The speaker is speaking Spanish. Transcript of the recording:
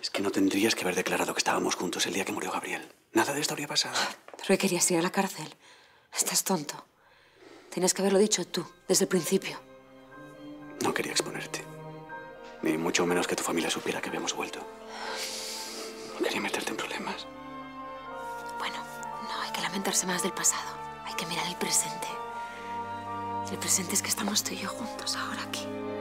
Es que no tendrías que haber declarado que estábamos juntos el día que murió Gabriel. Nada de esto habría pasado. ¿Pero qué querías ir a la cárcel? Estás tonto. Tienes que haberlo dicho tú, desde el principio. No quería exponerte. Ni mucho menos que tu familia supiera que habíamos vuelto. No quería meterte en problemas. Bueno, no hay que lamentarse más del pasado. Hay que mirar el presente. Y el presente es que estamos tú y yo juntos ahora aquí.